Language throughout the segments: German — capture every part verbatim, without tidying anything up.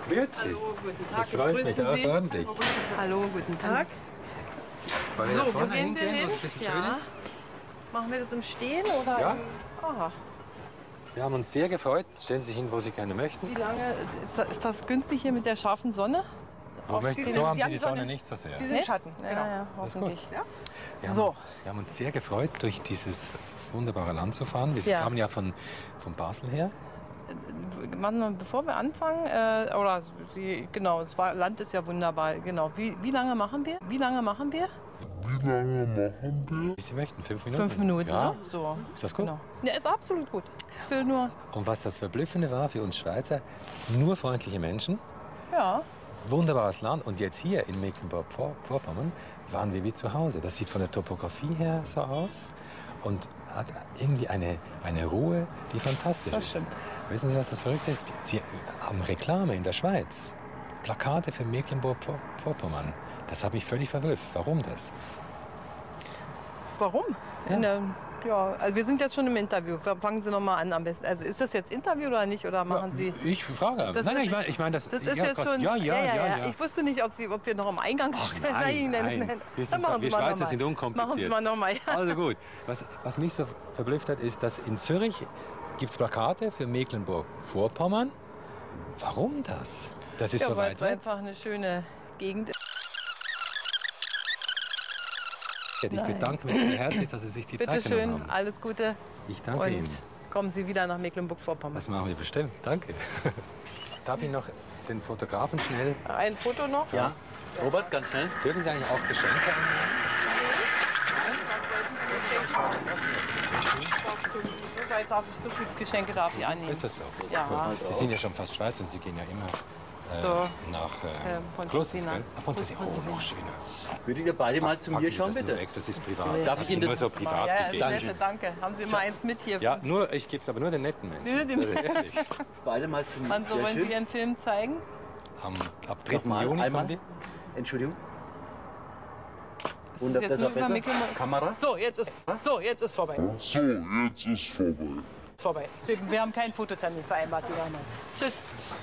Grüezi. Hallo, guten Tag. Das freut mich außerordentlich. Hallo, guten Tag. Wollen wir So, da wo vorne gehen wir hingehen, hin? wo es ein bisschen Ja. schön ist? Machen wir das im Stehen oder Ja. im... Aha. Wir haben uns sehr gefreut. Stellen Sie sich hin, wo Sie gerne möchten. Wie lange ist das, ist das günstig hier mit der scharfen Sonne? Wo möchten, Sie so sind- haben Sie Sie haben die die Sonne. Sonne nicht so sehr. Sie sind Schatten, genau. Ja, ja, Das ist gut. hoffentlich. Ja? Wir haben, So, wir haben uns sehr gefreut, durch dieses wunderbare Land zu fahren. Wir Ja. kamen ja von, von Basel her. Mann, mal, bevor wir anfangen, äh, oder Sie, genau, das war, Land ist ja wunderbar, genau. Wie, wie lange machen wir? Wie lange machen wir? Wie lange machen wir? Wie Sie möchten, fünf Minuten. Fünf Minuten, Ja. ne? So. Ist das gut? Genau. Ja, ist absolut gut. Ich will nur, Und was das Verblüffende war für uns Schweizer, nur freundliche Menschen, ja, wunderbares Land. Und jetzt hier in Mecklenburg-Vorpommern waren wir wie zu Hause. Das sieht von der Topografie her so aus und hat irgendwie eine, eine Ruhe, die fantastisch das ist. stimmt. Wissen Sie, was das Verrückte ist? Sie haben Reklame in der Schweiz. Plakate für Mecklenburg-Vorpommern. Das hat mich völlig verblüfft. Warum das? Warum? Ja. In der, ja, also wir sind jetzt schon im Interview. Fangen Sie noch mal an am besten. Also ist das jetzt Interview oder nicht? Oder machen Sie... Ich frage. Das nein, nein, ist- ich meine ich mein das. Das ist ja, jetzt Gott, schon... Ja, ja, ja, ja. Ich wusste nicht, ob, Sie, ob wir noch am Eingang stehen. Nein, nein. Wir Dann sind- machen Sie wir mal Schweizer noch mal. sind unkompliziert. Machen Sie mal noch mal. Also gut. Was, was mich so verblüfft hat, ist, dass in Zürich gibt es Plakate für Mecklenburg-Vorpommern. Warum das? Das ist Ja, so weil weit es weg. einfach eine schöne Gegend ist. Ich Nein. bedanke mich sehr herzlich, dass Sie sich die Bitte Zeit genommen schön, haben. alles Gute Ich danke und Ihnen. kommen Sie wieder nach Mecklenburg-Vorpommern. Das machen wir bestimmt. Danke. Darf ich noch den Fotografen schnell... Ein Foto noch? Ja, Robert, ganz schnell. Dürfen Sie eigentlich auch Geschenke annehmen? So weit darf ich, so viele Geschenke darf ich annehmen. Ist das so? Ja. Gut. Sie sind ja schon fast Schweizer und Sie gehen ja immer äh, So. nach äh, Äh, Klosters, Pontresina. gell? Ah, Pontresina. Oh, noch schöner. Würdet ihr beide mal zu Packen mir Sie schauen, das nur bitte? weg, das ist So, privat. Darf ich Ihnen nur das so jetzt privat Ja, ja, gegeben. danke. nette, danke. Haben Sie mal eins mit hier? Ja, nur, ich gebe es aber nur den netten Menschen. Nur dem- Also ehrlich. Beide mal zu mir. Wann so Sehr wollen schön. Sie Ihren Film zeigen? Am, ab dritten Nochmal, Juni einmal. kommen die. Entschuldigung. Ist Wunder- es jetzt nur besser, über besser. Mecklenburg? Kamera. So, jetzt ist, so, jetzt ist vorbei. So, jetzt ist vorbei. Ist vorbei. Wir haben keinen Fototermin vereinbart, lieber Mann. Tschüss.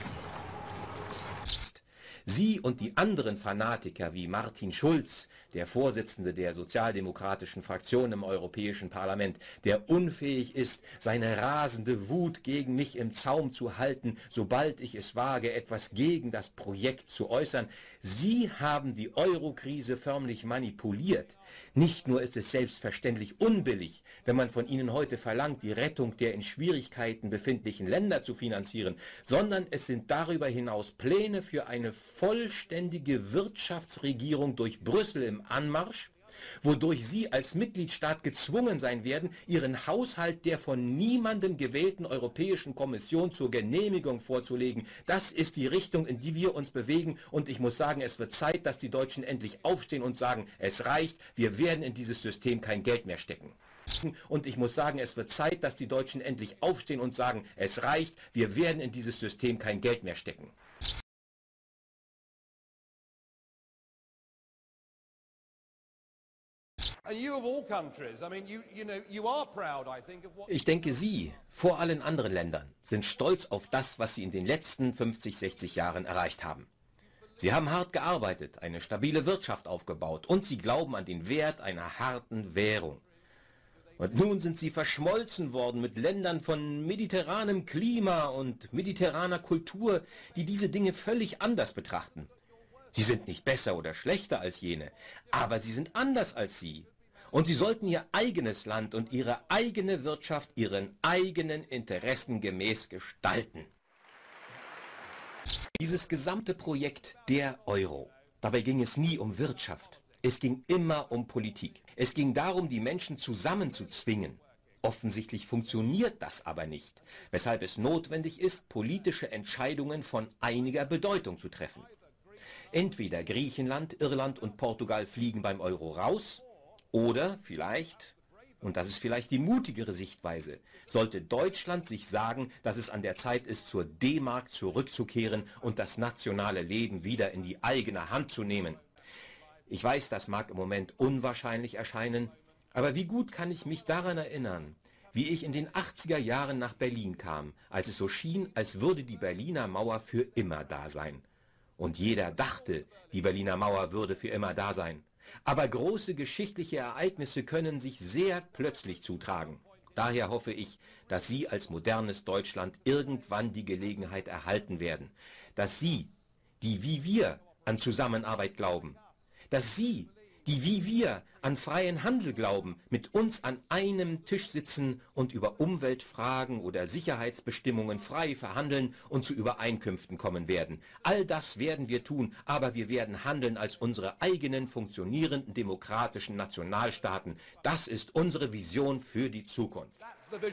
Sie und die anderen Fanatiker wie Martin Schulz, der Vorsitzende der sozialdemokratischen Fraktion im Europäischen Parlament, der unfähig ist, seine rasende Wut gegen mich im Zaum zu halten, sobald ich es wage, etwas gegen das Projekt zu äußern. Sie haben die Eurokrise förmlich manipuliert. Nicht nur ist es selbstverständlich unbillig, wenn man von ihnen heute verlangt, die Rettung der in Schwierigkeiten befindlichen Länder zu finanzieren, sondern es sind darüber hinaus Pläne für eine vollständige Wirtschaftsregierung durch Brüssel im Anmarsch, wodurch Sie als Mitgliedstaat gezwungen sein werden, Ihren Haushalt der von niemandem gewählten Europäischen Kommission zur Genehmigung vorzulegen. Das ist die Richtung, in die wir uns bewegen. Und ich muss sagen, es wird Zeit, dass die Deutschen endlich aufstehen und sagen, es reicht, wir werden in dieses System kein Geld mehr stecken. Und ich muss sagen, es wird Zeit, dass die Deutschen endlich aufstehen und sagen, es reicht, wir werden in dieses System kein Geld mehr stecken. Ich denke, Sie, vor allen anderen Ländern, sind stolz auf das, was Sie in den letzten fünfzig, sechzig Jahren erreicht haben. Sie haben hart gearbeitet, eine stabile Wirtschaft aufgebaut und Sie glauben an den Wert einer harten Währung. Und nun sind Sie verschmolzen worden mit Ländern von mediterranem Klima und mediterraner Kultur, die diese Dinge völlig anders betrachten. Sie sind nicht besser oder schlechter als jene, aber sie sind anders als Sie. Und sie sollten ihr eigenes Land und ihre eigene Wirtschaft ihren eigenen Interessen gemäß gestalten. Dieses gesamte Projekt der Euro, dabei ging es nie um Wirtschaft. Es ging immer um Politik. Es ging darum, die Menschen zusammenzuzwingen. Offensichtlich funktioniert das aber nicht, weshalb es notwendig ist, politische Entscheidungen von einiger Bedeutung zu treffen. Entweder Griechenland, Irland und Portugal fliegen beim Euro raus, oder vielleicht, und das ist vielleicht die mutigere Sichtweise, sollte Deutschland sich sagen, dass es an der Zeit ist, zur D-Mark zurückzukehren und das nationale Leben wieder in die eigene Hand zu nehmen. Ich weiß, das mag im Moment unwahrscheinlich erscheinen, aber wie gut kann ich mich daran erinnern, wie ich in den achtziger Jahren nach Berlin kam, als es so schien, als würde die Berliner Mauer für immer da sein. Und jeder dachte, die Berliner Mauer würde für immer da sein. Aber große geschichtliche Ereignisse können sich sehr plötzlich zutragen. Daher hoffe ich, dass Sie als modernes Deutschland irgendwann die Gelegenheit erhalten werden, dass Sie, die wie wir an Zusammenarbeit glauben, dass Sie, die wie wir an freien Handel glauben, mit uns an einem Tisch sitzen und über Umweltfragen oder Sicherheitsbestimmungen frei verhandeln und zu Übereinkünften kommen werden. All das werden wir tun, aber wir werden handeln als unsere eigenen funktionierenden demokratischen Nationalstaaten. Das ist unsere Vision für die Zukunft.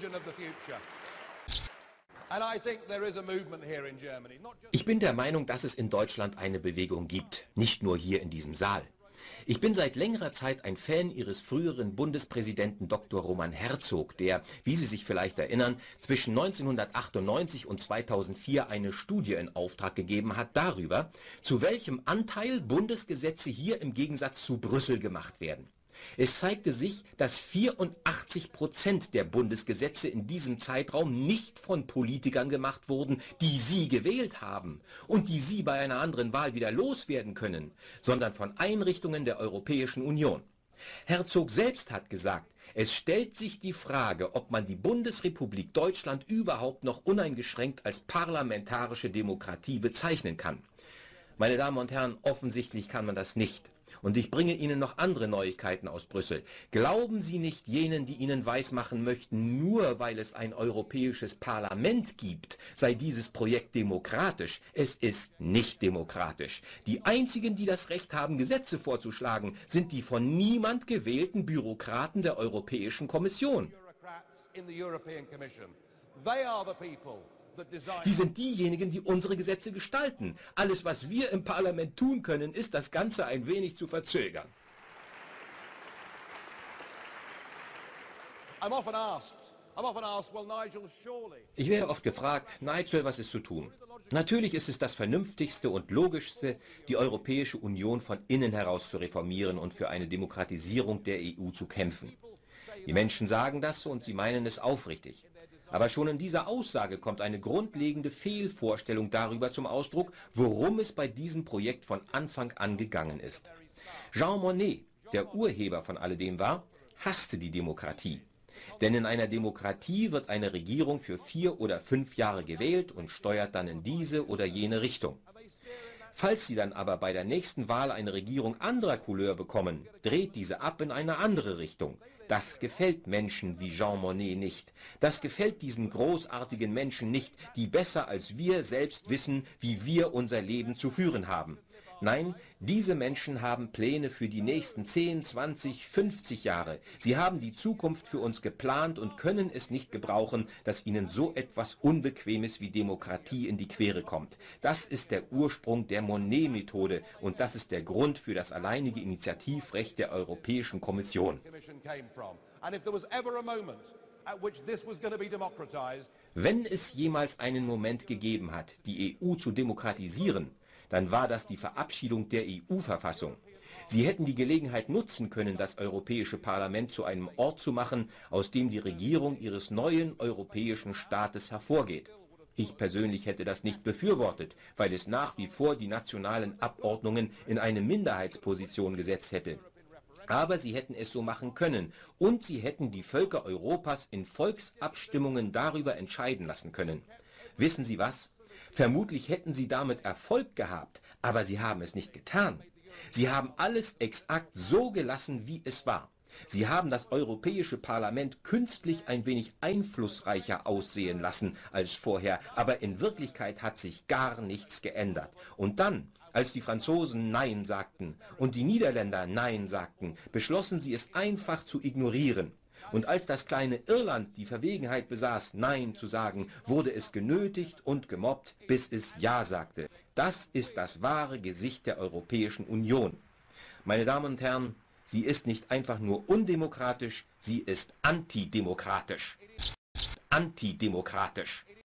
Ich bin der Meinung, dass es in Deutschland eine Bewegung gibt, nicht nur hier in diesem Saal. Ich bin seit längerer Zeit ein Fan Ihres früheren Bundespräsidenten Doktor Roman Herzog, der, wie Sie sich vielleicht erinnern, zwischen neunzehnhundertachtundneunzig und zweitausendvier eine Studie in Auftrag gegeben hat darüber, zu welchem Anteil Bundesgesetze hier im Gegensatz zu Brüssel gemacht werden. Es zeigte sich, dass vierundachtzig Prozent der Bundesgesetze in diesem Zeitraum nicht von Politikern gemacht wurden, die Sie gewählt haben und die Sie bei einer anderen Wahl wieder loswerden können, sondern von Einrichtungen der Europäischen Union. Herzog selbst hat gesagt, es stellt sich die Frage, ob man die Bundesrepublik Deutschland überhaupt noch uneingeschränkt als parlamentarische Demokratie bezeichnen kann. Meine Damen und Herren, offensichtlich kann man das nicht. Und ich bringe Ihnen noch andere Neuigkeiten aus Brüssel. Glauben Sie nicht jenen, die Ihnen weismachen möchten, nur weil es ein europäisches Parlament gibt, sei dieses Projekt demokratisch. Es ist nicht demokratisch. Die einzigen, die das Recht haben, Gesetze vorzuschlagen, sind die von niemand gewählten Bürokraten der Europäischen Kommission. Sie sind diejenigen, die unsere Gesetze gestalten. Alles, was wir im Parlament tun können, ist, das Ganze ein wenig zu verzögern. Ich werde oft gefragt, Nigel, was ist zu tun? Natürlich ist es das Vernünftigste und Logischste, die Europäische Union von innen heraus zu reformieren und für eine Demokratisierung der E U zu kämpfen. Die Menschen sagen das und sie meinen es aufrichtig. Aber schon in dieser Aussage kommt eine grundlegende Fehlvorstellung darüber zum Ausdruck, worum es bei diesem Projekt von Anfang an gegangen ist. Jean Monnet, der Urheber von alledem war, hasste die Demokratie. Denn in einer Demokratie wird eine Regierung für vier oder fünf Jahre gewählt und steuert dann in diese oder jene Richtung. Falls sie dann aber bei der nächsten Wahl eine Regierung anderer Couleur bekommen, dreht diese ab in eine andere Richtung. Das gefällt Menschen wie Jean Monnet nicht. Das gefällt diesen großartigen Menschen nicht, die besser als wir selbst wissen, wie wir unser Leben zu führen haben. Nein, diese Menschen haben Pläne für die nächsten zehn, zwanzig, fünfzig Jahre. Sie haben die Zukunft für uns geplant und können es nicht gebrauchen, dass ihnen so etwas Unbequemes wie Demokratie in die Quere kommt. Das ist der Ursprung der Monnet-Methode und das ist der Grund für das alleinige Initiativrecht der Europäischen Kommission. Wenn es jemals einen Moment gegeben hat, die E U zu demokratisieren, dann war das die Verabschiedung der E U-Verfassung. Sie hätten die Gelegenheit nutzen können, das Europäische Parlament zu einem Ort zu machen, aus dem die Regierung ihres neuen europäischen Staates hervorgeht. Ich persönlich hätte das nicht befürwortet, weil es nach wie vor die nationalen Abordnungen in eine Minderheitsposition gesetzt hätte. Aber sie hätten es so machen können und sie hätten die Völker Europas in Volksabstimmungen darüber entscheiden lassen können. Wissen Sie was? Vermutlich hätten sie damit Erfolg gehabt, aber sie haben es nicht getan. Sie haben alles exakt so gelassen, wie es war. Sie haben das Europäische Parlament künstlich ein wenig einflussreicher aussehen lassen als vorher, aber in Wirklichkeit hat sich gar nichts geändert. Und dann, als die Franzosen Nein sagten und die Niederländer Nein sagten, beschlossen sie es einfach zu ignorieren. Und als das kleine Irland die Verwegenheit besaß, Nein zu sagen, wurde es genötigt und gemobbt, bis es Ja sagte. Das ist das wahre Gesicht der Europäischen Union. Meine Damen und Herren, sie ist nicht einfach nur undemokratisch, sie ist antidemokratisch. Antidemokratisch.